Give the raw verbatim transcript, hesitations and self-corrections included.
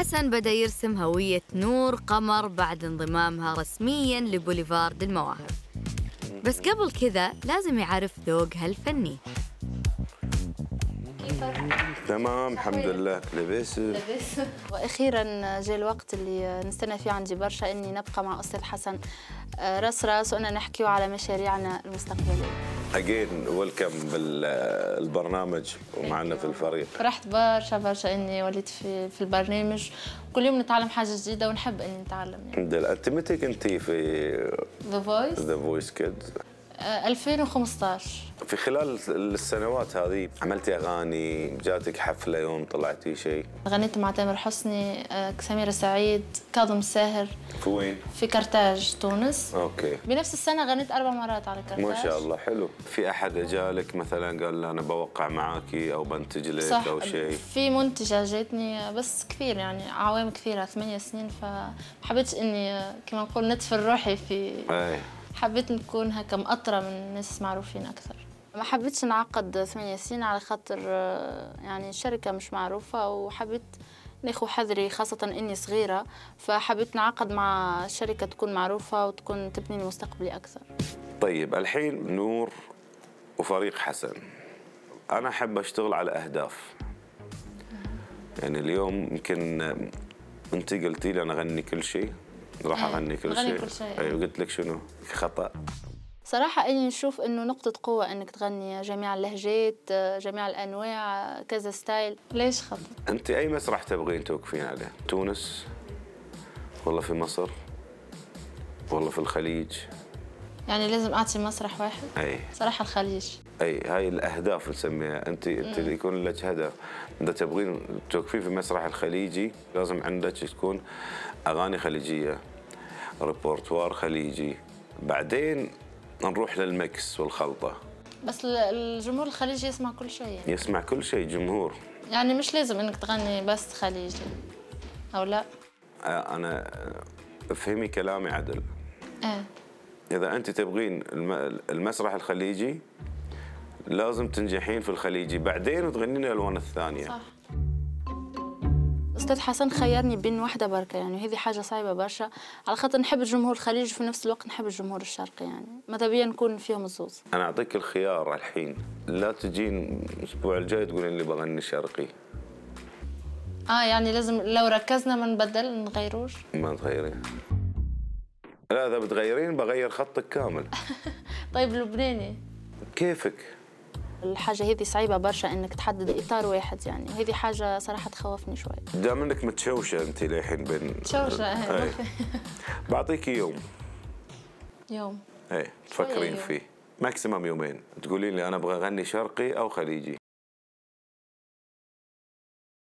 حسن بدأ يرسم هوية نور قمر بعد انضمامها رسمياً لبوليفارد المواهب، بس قبل كذا لازم يعرف ذوقها الفني. تمام الحمد لله. لبس لبس واخيرا جاء الوقت اللي نستنى فيه عندي برشا اني نبقى مع استاذ حسن راس راس وأنا نحكيو على مشاريعنا المستقبليه. اجين ويلكم بالبرنامج ومعنا في الفريق. فرحت برشا برشا اني وليت في في البرنامج، كل يوم نتعلم حاجه جديده ونحب اني نتعلم يعني. انت متى كنتي في ذا فويس؟ ذا فويس كيدز ألفين وخمسطعش. في خلال السنوات هذه عملتي اغاني؟ جاتك حفله يوم طلعتي شيء؟ غنيت مع تامر حسني، سميرة سعيد، كاظم الساهر. في وين؟ في كرتاج تونس. اوكي. بنفس السنه غنيت اربع مرات على كرتاج. ما شاء الله حلو. في احد جالك مثلا قال انا بوقع معاكي او بنتج لك او شيء؟ في منتجه جاتني بس كثير يعني عوام كثيره ثمانية سنين، فحبيت اني كما نقول ندفن روحي في اي. حبيت نكون هكا مأطرة من ناس معروفين أكثر. ما حبيتش نعقد ثمانية سنين على خاطر يعني شركة مش معروفة، وحبيت ناخذ حذري خاصة إني صغيرة، فحبيت نعقد مع شركة تكون معروفة وتكون تبني لي مستقبلي أكثر. طيب الحين نور وفريق حسن، أنا أحب أشتغل على أهداف. يعني اليوم يمكن أنت قلتي لي أنا أغني كل شيء، راح اغني كل شيء. كل شيء. ايوه قلت لك شنو خطا؟ صراحه اني نشوف انه نقطه قوه انك تغني جميع اللهجات، جميع الانواع، كذا ستايل. ليش خطا؟ انت اي مسرح تبغين توقفين عليه؟ تونس والله في مصر والله في الخليج؟ يعني لازم اعطي مسرح واحد؟ اي صراحه الخليج. اي هاي الاهداف نسميها. انت انت اللي يكون لك هدف، اذا تبغين توقفين في المسرح الخليجي لازم عندك تكون اغاني خليجيه، ريبورتوار خليجي، بعدين نروح للميكس والخلطه. بس الجمهور الخليجي يسمع كل شيء يعني. يسمع كل شيء جمهور، يعني مش لازم انك تغني بس خليجي او لا. انا افهمي كلامي عدل. ايه. اذا انت تبغين المسرح الخليجي لازم تنجحين في الخليجي، بعدين تغنين الالوان الثانيه. صح. أستاذ حسن خيرني بين واحدة بركة، يعني هذه حاجة صعبة برشا، على خاطر نحب الجمهور الخليجي وفي نفس الوقت نحب الجمهور الشرقي، يعني ماذا بيا نكون فيهم الزوز. أنا أعطيك الخيار الحين، لا تجين الأسبوع الجاي تقولين لي بغني شرقي. آه يعني لازم لو ركزنا ما نبدل نغيروش؟ ما تغيرين. لا إذا بتغيرين بغير خطك كامل. طيب لبناني؟ كيفك؟ الحاجة هذه صعيبة برشا انك تحدد اطار واحد، يعني هذه حاجة صراحة تخوفني شوي. دام انك متشوشة انت للحين بين تشوشة. بعطيكي يوم. يوم. ايه تفكرين فيه، ماكسيمم يومين، تقولين لي انا ابغى اغني شرقي او خليجي.